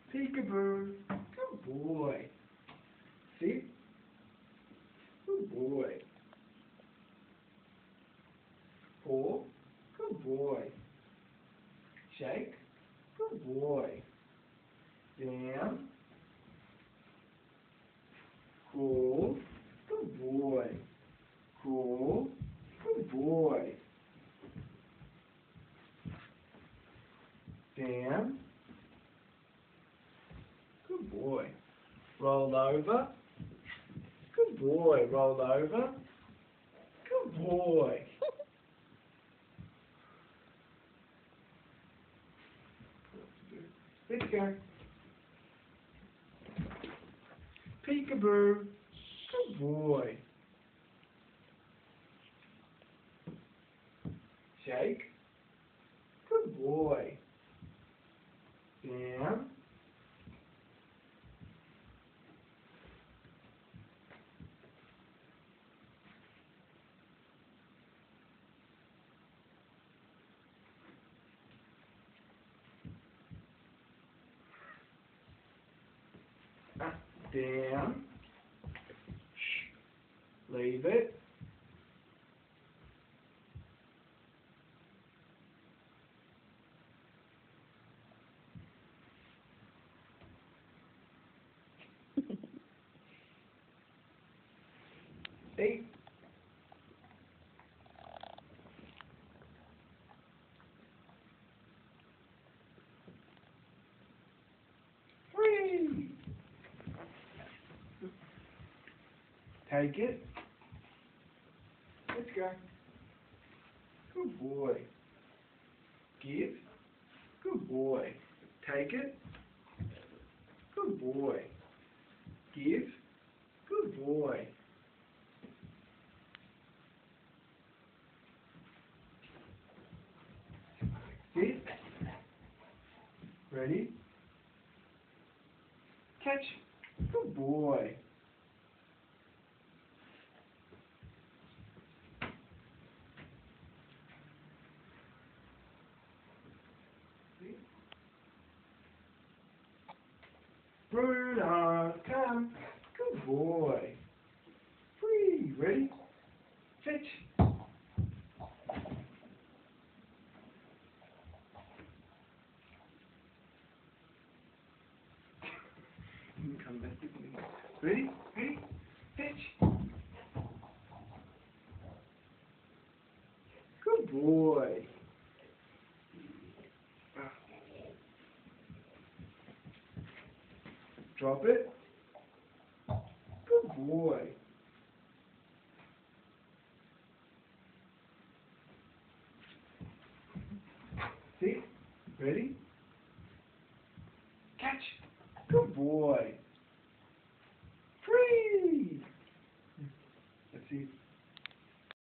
Peekaboo. Good boy. Sit. Good boy. Paw. Good boy. Shake. Good boy. Down. Crawl. Good boy. Crawl. Good boy. Down. Good boy. Roll over. Good boy. Roll over. Good boy. Let's go. Peekaboo. Good boy. Shake. Good boy. Down. Up, down. Shh. Leave it. Eat. Free. Take it. Let's go. Good boy. Give. Good boy. Take it. Good boy. Give. Good boy. Sit. Ready? Catch. Good boy. Bruno, come. Good boy. Free. Ready? Fetch. Come back with me. Ready? Ready? Fetch. Good boy. Drop it. Good boy. Sit. Ready? Catch. Good boy.